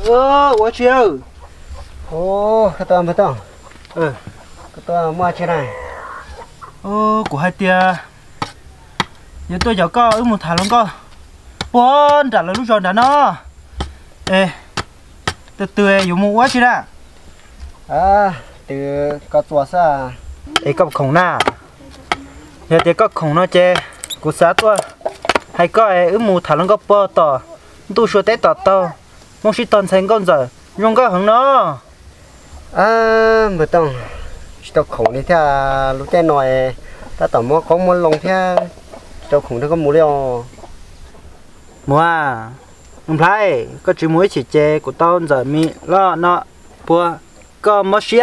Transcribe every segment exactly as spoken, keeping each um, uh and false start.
ơ quá chiều ô cái tao mới tao ừ cái tao mua trên này ô của hai tia giờ tôi giờ có ở một thằng luôn có bốn trả lời lúc rồi đã nó ê từ từ dùng một quá chi đó à từ có chùa sa ê có khổng na giờ thì có khổng nó chê của xã tôi hay có ở một thằng luôn có bò tỏ tôi sửa té tỏ tao mong chỉ toàn thành con rồi dùng có hứng nó à mới tao tao khổng đi theo lúc cái nồi ta tao mua có mua lồng theo tao khổng nó có mua liều mua à không phải có chỉ muối chỉ chè của tao giờ mi lo nọ bùa có mất xía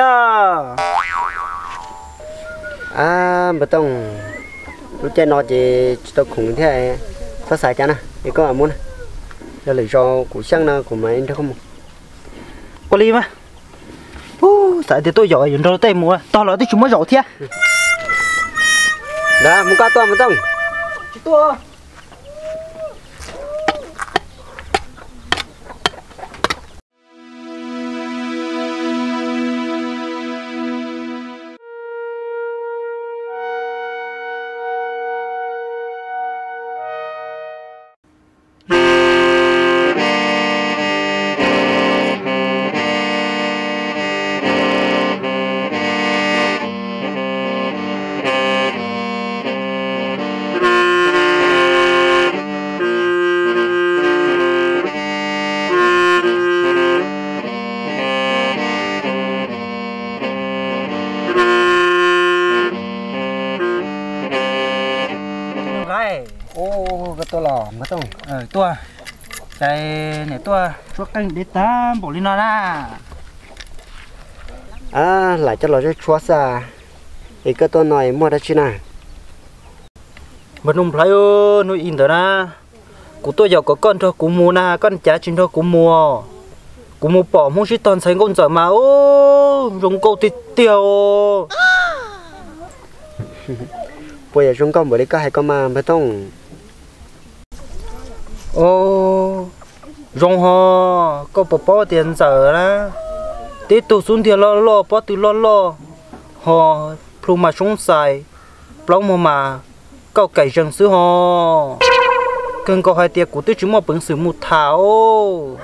à mới tao lúc cái nồi thì tao khổng theo phát xài cho nè thì có à muốn đây là do của xăng nè của mấy anh không có ly mà uh tại thì tôi giỏi dùng đâu tay mua to là tôi chúng mới giỏi thế đó muốn cá to mới tông to ô cái to lò mới tông ờ tua cái này tua chuột canh để ta bỏ lên nó ra à lại cho lò cho chua sa thì cái to này mua đã chưa nào mà nung phải nuôi in đó na của tôi giờ có con thôi cũng mua na con chả chín thôi cũng mua cũng mua bỏ không chỉ toàn thành con giỏi mà ô dùng câu tít tiêu bây giờ chúng con mới đi có hai con mà mới tông ô dùng ho có bỏ bỏ tiền giờ đó tí tụ xuống tiền lo lo bỏ từ lo lo ho plu mà xuống xài plong mà mà câu cày rừng xứ ho cần có hai tiệc của tôi chúng mà bưng sử một thảo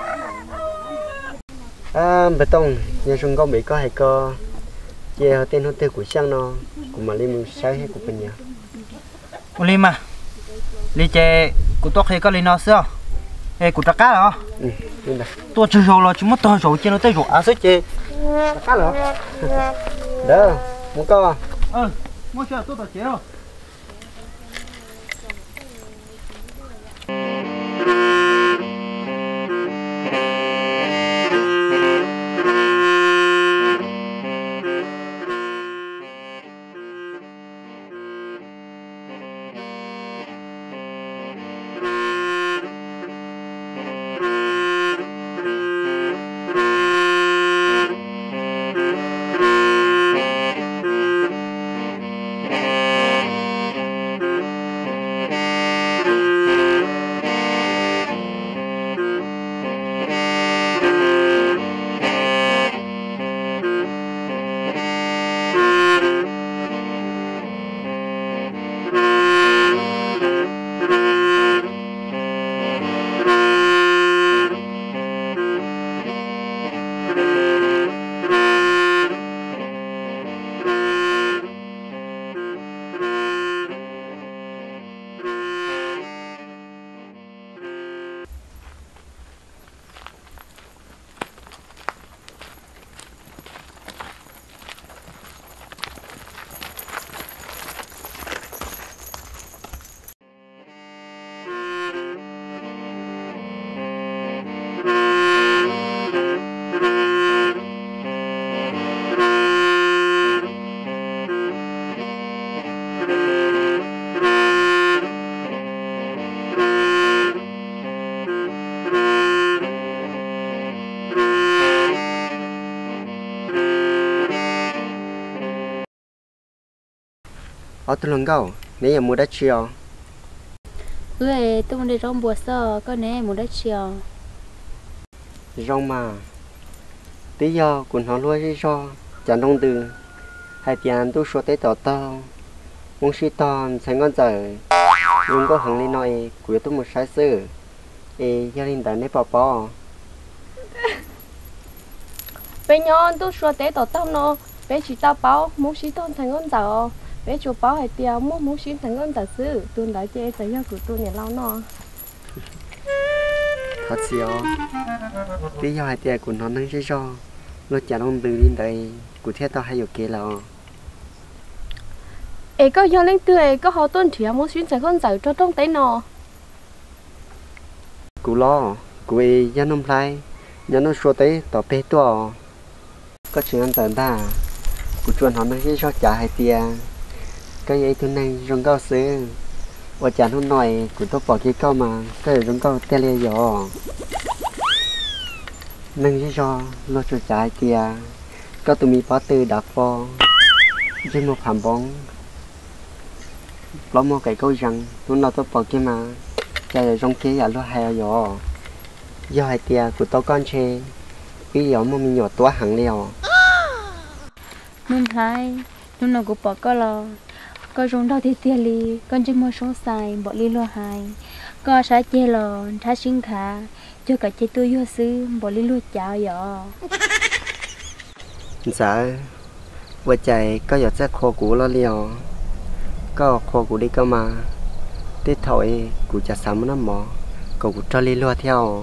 à mới tông giờ chúng con mới có hai con giờ tên hôn tên của xăng nó của mà lên sáng hết của mình nhỉ ô lim à li chè của tôi hay có lên nó xưa ê của trà cá hả ừ lên đây tôi chưa rồi là chúng mất tôi rồi trên nó tới rồi à sếp chè trà cá hả đó muốn câu à ừ mua chưa tôi tao chè rồi ở tôi lần câu nếu như mua đất chiều ơi tôi muốn đi rong bùa sờ có nè muốn đất chiều rong mà tí giờ cũng họ luôn đi cho chẳng đông từ hai tiền tôi số tế tỏ tao muốn suy toàn sáng ngon giờ nhưng có hằng lên nói của tôi một sai sự ê gia đình đã nếp bỏ bỏ bây nhon tôi xua té tao tao nó bé chỉ tao báo muốn xí toàn thành con giờ bé chụp báo hay tiêu muốn muốn xí thành con giờ xứ tôi đã chơi tới giờ của tôi nhà lao nó thật xíu tí giờ hai tiền của nó nâng chơi cho nó chẳng đông từ lên đây của thiết tao hay ở kia là ê có do lên tươi có họ tuân chỉ muốn xí thành con giờ cho trong tay nó cú lo cú ấy gia nông lai gia nông xua tế tỏ bê tua có chuyện ăn tận ta cú chuẩn họ nói cho trả hai tiền cái ấy thứ này rong cao xứ và chả hôm nói cú tôi bỏ cái câu mà cái rong cao tê lê giò nâng cho lo cho trả hai tiền có tụi mình bỏ từ đạp phò trên một hàm bóng lo một cái câu rằng lúc nào tôi bỏ cái mà cái là rong kia là lo hay giò do hai tiền của tôi con chê bây giờ mà mình nhỏ quá hẳn liều nên thấy lúc nào cũng bỏ có lo có rong đau thì tiền li con chỉ mua sống xài bỏ li lo hài có sai chê lo thái sinh khả cho cả chế tôi vô sư bỏ li lo chào giờ dạ vợ chạy có giọt rác khô cũ lo liều có khô cũ đi cơ mà tết thổi cũ chả sắm nó mỏ cậu cũng cho li lo theo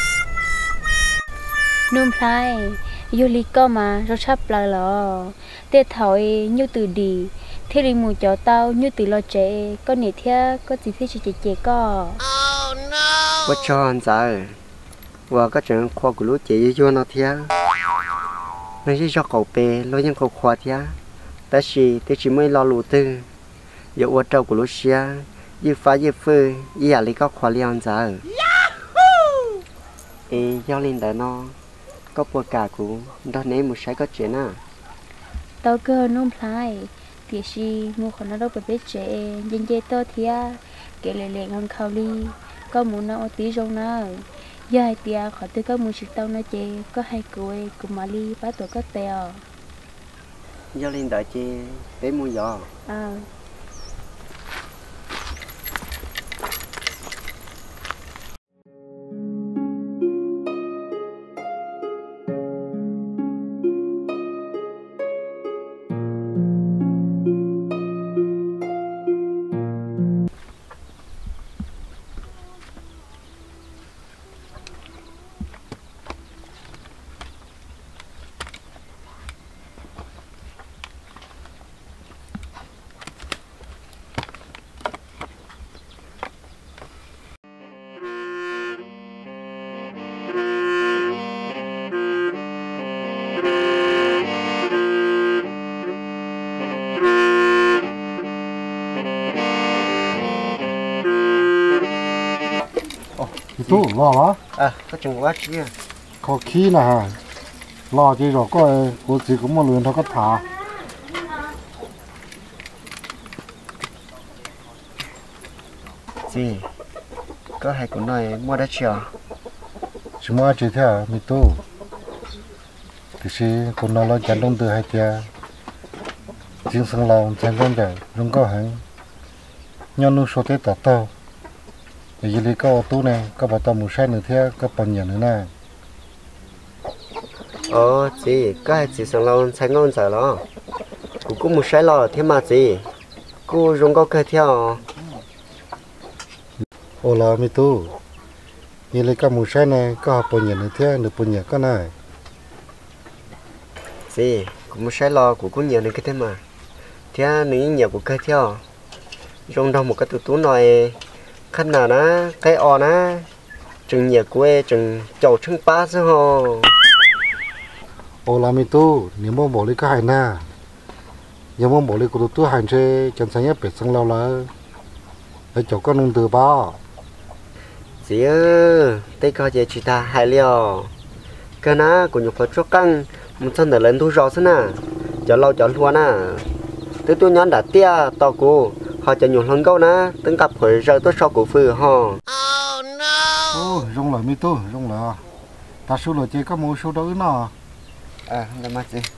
nôm thấy vô li có mà rất sắp là lo tết thổi như từ đi thế đi mù cho tao như từ lo trẻ có nể theo có gì thế chị chị có vợ cho anh dạ và có chuyện khô cũ lúa chị vô nó theo nó chỉ cho cậu bè lo những cậu khoa theo ta chỉ ta chỉ mới lo lụt tư giờ vợ trâu của lúa xia như phá như phơi như là lấy các khoa liên dạ ê giao lên đó nó có bùa cả của đó nếu một sai có chuyện à tao cơ nôm thấy thì si mua khẩu nó đâu phải biết trẻ dân dây to thia kể lệ lệ ngang khâu đi có muốn nó tí rong nó giờ tia khỏi từ các mua ship tao nó chê có hai cuối cùng mà đi bắt tổ có tèo giao lên đó chê để mua giò à tu lo đó à có chừng quá kia có khí là hả lo chứ rồi có cô chỉ cũng một luyện thôi có thả gì có hai cuốn này mua đã chưa chỉ mua chỉ theo mi tu thì chỉ con nó lo chán đông từ hai tia chính sang lòng chán đông để rung có hàng nhau nu số tết tao tao bây giờ có tu này có bảo tao mua sai nữa theo có bao nhiêu nữa nè ờ gì có hai chỉ sang lòng chán ngon giờ đó cũng cũng một sai lo thế mà gì cô rung có cái theo ô là mi tu như lấy cái mua sai này có bao nhiêu nữa theo được bao nhiêu cái này gì cũng một sai lo của cũng nhiều nữa cái thế mà theo nếu nhiều của cái theo rung đâu một cái tủ tú này khăn nào nó cái o nó chừng nhiều quê chừng chậu trứng ba chứ hồ ô là mi tu nếu mà bỏ lấy cái hành na nếu mà bỏ lấy cái tu hành chơi chân sáng nhất phải sang lâu là để cho con nông từ bao gì ơ đây có gì chỉ ta hay liò cái nó của nhục phật cho căng một thân để lên thu rõ thế nào cho lâu cho luôn à từ tôi nhón đã tia to cô họ cho nhục hơn câu na từng cặp hồi giờ tôi sau cổ phừ ho ô rong là mi tu rong là ta số rồi chơi có mua số đó nó à là mà chị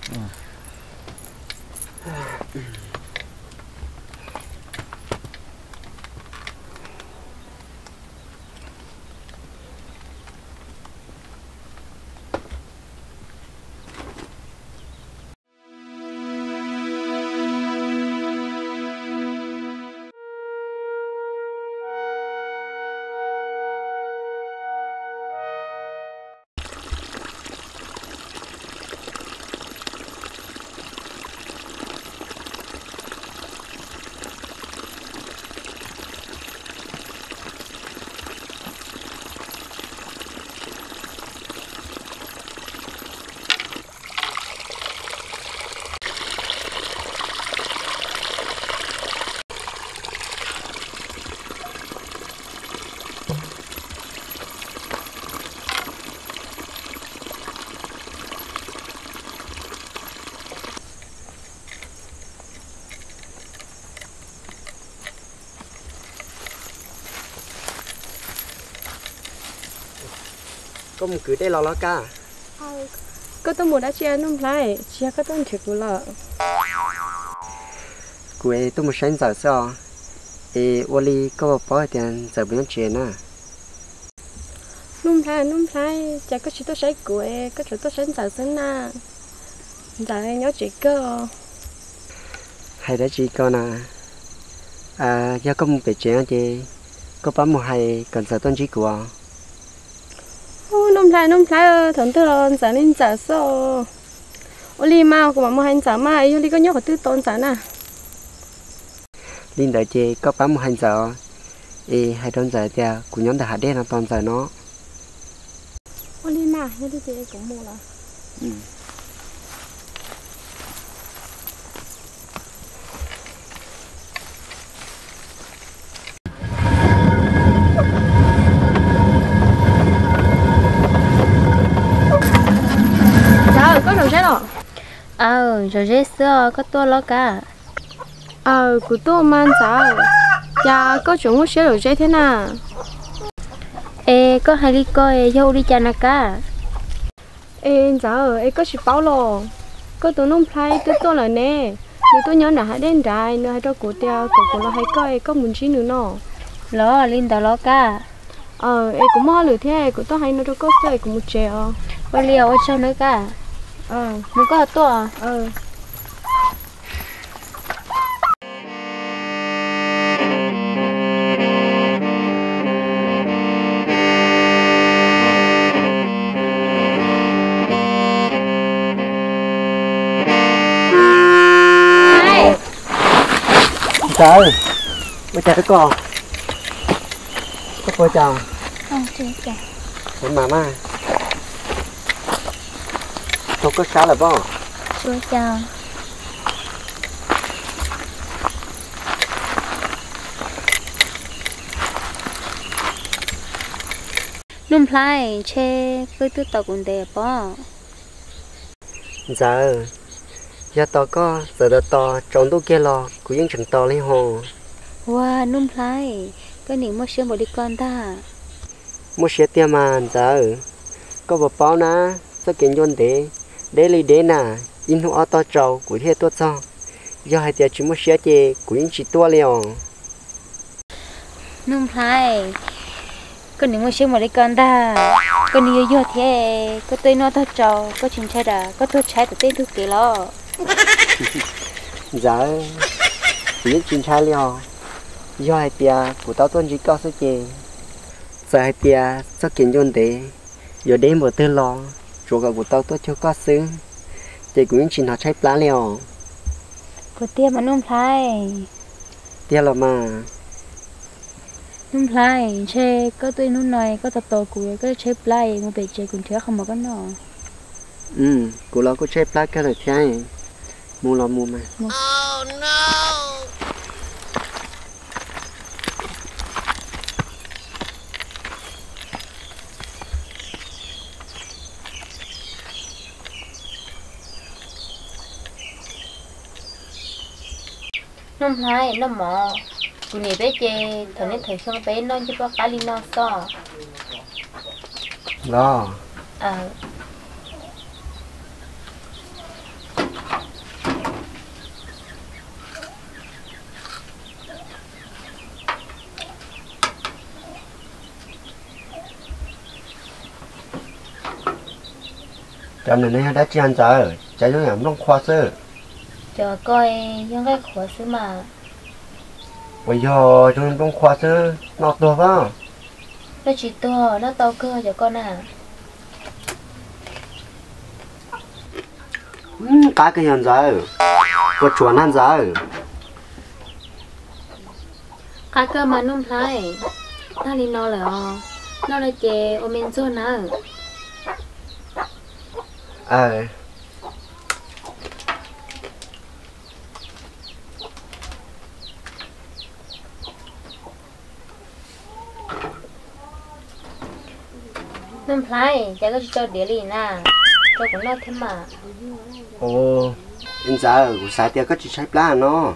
có một cứ đây lo lo cả có tôi muốn đã chia nông lại chia có tôi chịu lợ quê tôi một sáng giờ sao ê Wally có bỏ tiền giờ bên chuyện à nông lại nông lại chả có chuyện tôi sai của có chuyện tôi sáng giờ sáng na giờ nhớ chị cơ hay đã chị con à à do có một cái chuyện thì có bấm một hay cần giờ tôn chỉ của nông lại nông lại thằng tôi là giờ nên giờ sao Oli mau của mà mua hành giờ mà Oli có nhớ của tư tôn giờ nè linh đợi chị có bấm một hành giờ ê hay tôn giờ thì của nhóm đã hạt đen là tôn giờ nó Oli mà nhớ đi chị cũng mua là ừ. có đồ chết rồi ờ rồi chết xưa có tua lo cả ờ của tôi mang sao cha có chuyện muốn xíu đồ chết thế nào ê có hai đi coi dâu đi cha na cả ê giờ ê có sự bảo lo có tụi nông play tôi tôi là nè nếu tôi nhớ là hãy đến đài nữa hay cho của tia của của nó hay coi có muốn chi nữa nó lo linh đã lo cả ờ ê cũng mua lửa thế của tôi hay nó cho có chơi của một trèo có liều cho nữa cả ờ muốn có tua à ờ trời bây giờ cái con có cô chào không chưa cả đến mama không có sao là bao chưa chào nung play che với tôi tao cũng đẹp bao giờ giờ tao có giờ đó tao trồng tôi kia lo cũng những chẳng tao lên hồ wow nung play cái niệm mua sữa một đi con ta mua sữa tiêm mà giờ có một bao ná sao kiện yon để để lấy để nà in hoa to trâu của thế tốt sao do hai tiệt chỉ mua sữa chè của những chỉ tua liều nung play cái niệm mua sữa một đi con ta cái niệm vô thế có tên nó thắt trâu có chuyện trái đã có thốt trái từ tên thứ kia lo giờ những chuyện trái liều do hai tiệt của tao tuân chỉ có số chè giờ hai tiệt sao kiện yon để giờ đến một tên lo chỗ cả của tao tôi cho có xứ thì cũng chỉ nó trái lá liều của tiêm mà nung play tiêm là mà nung play che có tôi nung này có tập tổ của cái chế play một bề chế cũng thiếu không mà có nọ ừ của nó có trái lá cái là trái mua là mua mà oh no nung play nó mỏ của này bé chế thằng này thầy xong bé nó chỉ có cá li nó so lo ờ cho nên nó đã chi ăn giờ chạy vô làm nông khoa sư cho coi những cái khổ xứ mà bây giờ trong nông khoa sư nó to vào nó chỉ to nó to cơ cho con à cá cái hiện giờ có chuột ăn giờ cá cơ mà nung lại nó đi nó là nó là chè ôm men chua nữa ờ nung lại chả có cho địa lý nè cho cũng lo thêm mà ồ hiện giờ của sai tiền có chỉ sai lá nó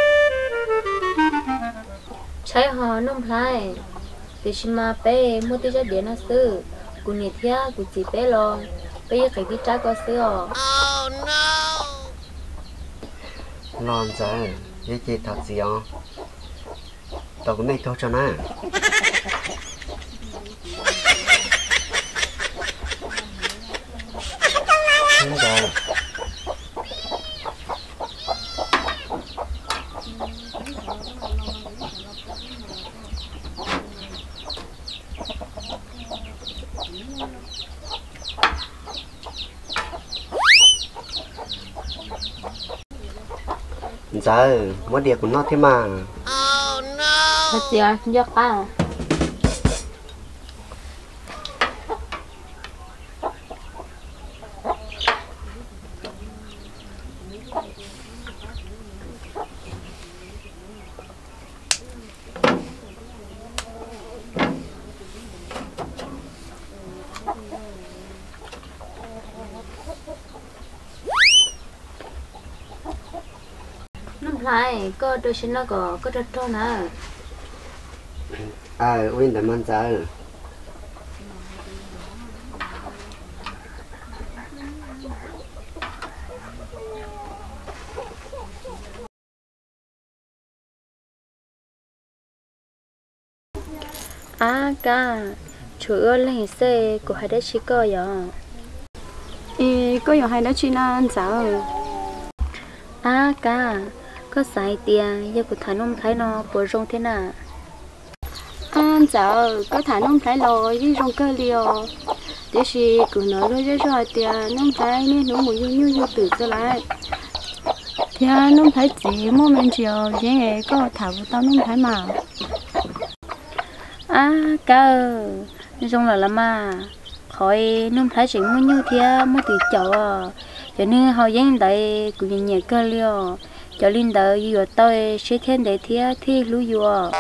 ใช้หอนุ่มพลายติชิมาเป้มุติจะเดียนซื้อกูนี่เทียกูจีเป้ลองเป้ใครที่จ้าก็ซื้ออ๋อ lon giờ với chị thật gì không tao cũng mấy thôi cho nó không giờ giờ mất điện của nó thế mà thật gì à giọt à lại có đôi chân nó có có rất to nè à quên để mang giờ à ca chủ yếu là hình xe của hai đứa chỉ có vậy ê có nhiều hai đứa chị ăn sao à ca có sai tiền giờ của thằng ông thấy nó bồi rong thế nào ăn giờ có thằng ông thấy lo với rong cơ liều thế thì cứ nói rồi rồi tiền ông thấy nên nó muốn như như từ từ lại thì ông thấy chỉ mua men chiều vậy nghe có thảo tao ông thấy mà à ca rong là làm mà khỏi ông thấy chỉ mua như thế mua từ chậu cho nên họ dán tại của nhà nhà cơ liều cho linh đời vừa tôi sẽ thêm để thia thi lúa vừa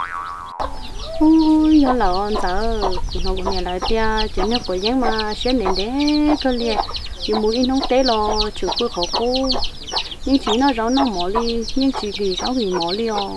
ôi giờ là on sợ họ cũng nhà lại tia chỉ nhớ của giang mà sẽ nên để cơ liệt chỉ muốn in không té lo chịu cứ khó cô nhưng chỉ nó rau nó mỏ đi nhưng chỉ vì rau vì mỏ đi à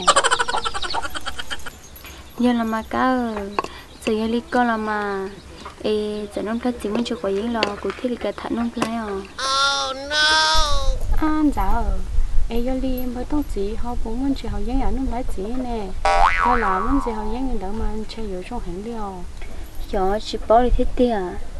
giờ là mà cá giờ giờ đi con là mà ê giờ nó chỉ muốn cho của giang lo của thi là cái thằng nó play à oh no ăn giờ ê giờ đi mới tao chỉ họ cũng muốn chỉ họ giang ở nó lấy chỉ nè họ làm muốn chỉ họ giang người đó mà chơi ở trong hành liều cho chỉ bỏ đi thế tia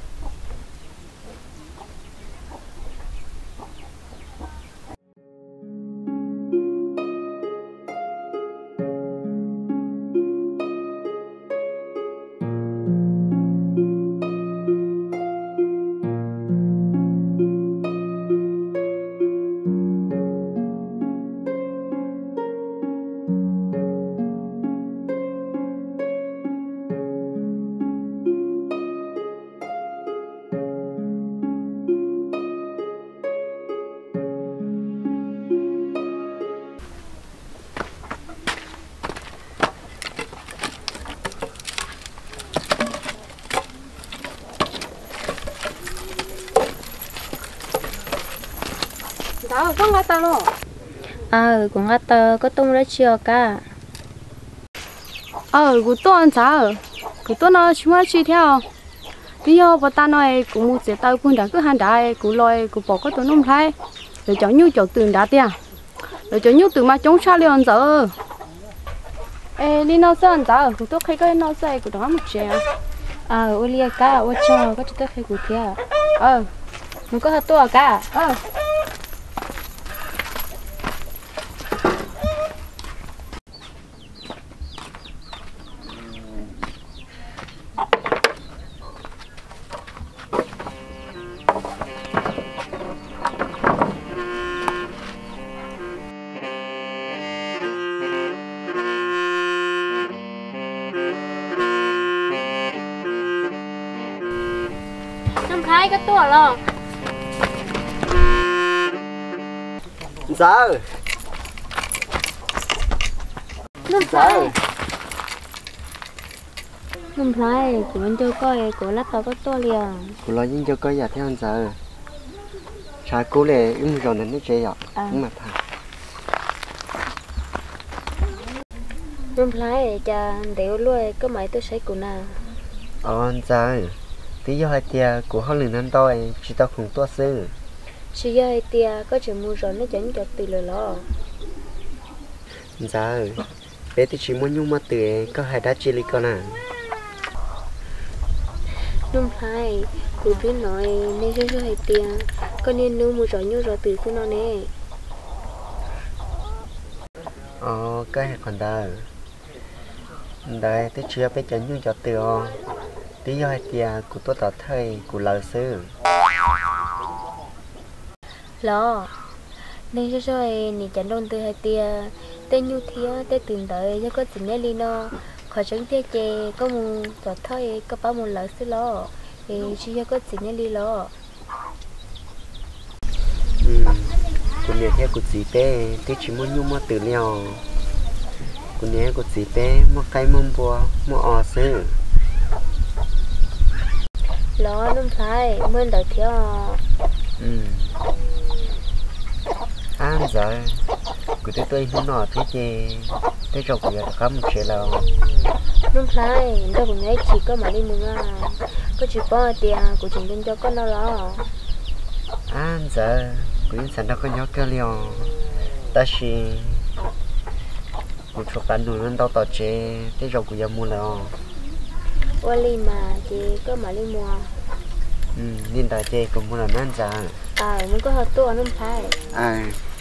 đó không ngắt tao luôn à cũng ngắt tao có tung ra chiều cả ờ của tôi ăn sao của tôi nó chúng ta chi theo bây giờ bà ta nói cũng một sẽ tao cũng đã cứ hàng đại cũng lôi cũng bỏ cái tụi nông thái rồi cho nhiêu chỗ từng đã tiền rồi cho nhiêu từ mà chống sao liền giờ ê đi nào sao giờ cũng tôi thấy cái nào sai cũng đó một chuyện à ô lia cả ô cho có chút tới khi cụ thia ờ mình có hạt to cả ờ năm thái cái to lo giờ năm thái năm thái của anh cho coi của lát tao có to liền của lo những cho coi giờ theo anh giờ trái cố lệ ứng rồi nên nó chơi ạ nhưng mà thà năm thái cha đều luôn có mấy tôi thấy của nào ờ anh giờ tí do hai tia của họ lừa anh tôi chỉ tao không toa sư chỉ do hai tia có chuyện mua rồi nó chẳng cho từ lời lo giờ bé thì chỉ muốn nhung mà từ có hai đá chỉ lý con à năm thái cụ thứ nói nên cho cho hai tia có nên nuôi mua rồi nhung rồi từ của nó nè ờ cái hạt còn đời đây tí chưa bé chẳng nhung cho từ tí do hai tia của tôi tao thấy của lời sư lo nên cho cho nị chẳng đông từ hai tia tên nhu thía tên tìm đợi cho có chuyện lý nó khỏi tránh tia chè có một tọt thôi có bao một lời sư lo thì chỉ cho có chuyện lý lo ừ của nhà theo của chị bé tí chỉ muốn nhung mà từ liao của nhà của chị bé mà cái mông bùa mà o sư lo năm thái mới đợi thiếu ừ anh giờ của tôi tôi muốn nói thế chứ thế rồi cũng có một chuyện là năm thái đâu cũng nghe chỉ có mà đi mừng à có chỉ bao tiền của chúng tôi cho con nó lo anh giờ của những sản đó có nhớ cái liều ta chỉ một số bạn nuôi lên tao tao chế thế rồi cũng giờ mua là Wali mà chỉ có mà đi mua ừ nên ta chế cũng mua là nan giờ à mình có hạt to năm thái à